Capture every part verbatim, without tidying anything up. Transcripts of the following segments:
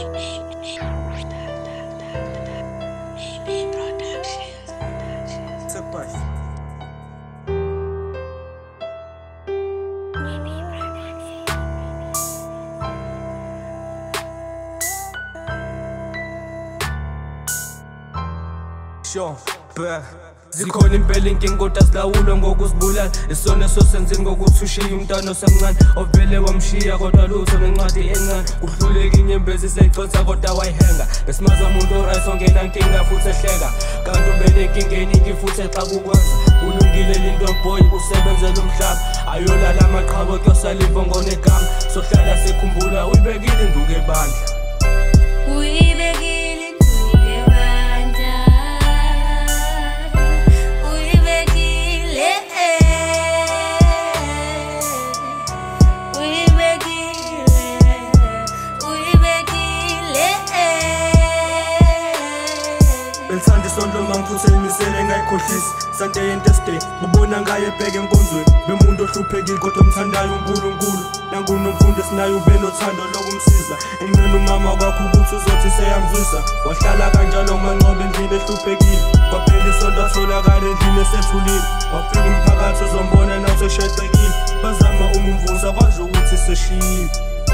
Sure, but zikhona impela inkinga kodwa silawulwa ngokuzibulala. Isona sosenzeni ngokuthi ushiye umntwana osemncane ovele wamshiya kodwa lutho nencwadi encane. Kuhluleka inyembezi seyicotha kodwa wayihenga. Besimaza umuntu oright ongena nkinga futhi ehleka. Kanti ubele inkinga eningi futhi exa kukwenza. Ulungile linto boy usebenzela umhlaba. Ayolala amaqhabo kuyosala ivongo negama. Sohlala sekhumbula uyibekile induku ebandla. Belithanda isondlo mangiphuthele imisele ngayikhohlisi. Sunday and Thursday ubona ngaye ebheke enkonzweni. Bemuntu ohluphekile kodwa omthandayo uNkulunkulu. Nangu nomfundo esinayo ube nothando lokumsiza. Engcene umama kwakho ukuthi uzothi seyamzwisa. Wahlala kanjalo manqobe endlini ehluphekile. Kwaphela isonto atholakala endlini esethulile. Wafika umphakathi uzombona nathi eshaqekile. Bazama umumvusa kwazi ukuthi seshiyile.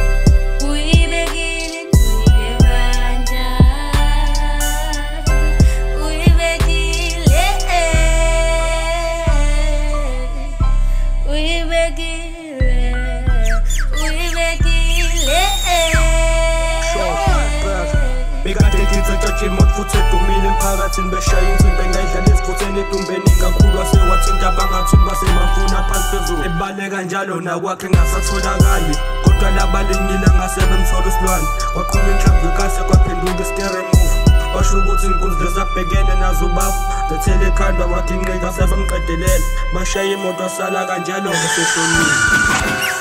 Imot futhi edumile emphakathini beshaya insimbi engayidlala ezifutheni edumbeni kakhulu wasewathinta abangathini basemafuna phansi phezulu. Ebaleka njalo nakwakhe ngasatholakali kodwa labalingile ngase bemthola isilwane. Kwaqhuma inhlamvu kahle kwaphenduka i-steering move. Washo ukuthi inkunzi lezabhekene nazo ubaba zethele ekhanda waginqika sebemqedelela. Bashaya imoto wasala kanjalo ngeseshonile.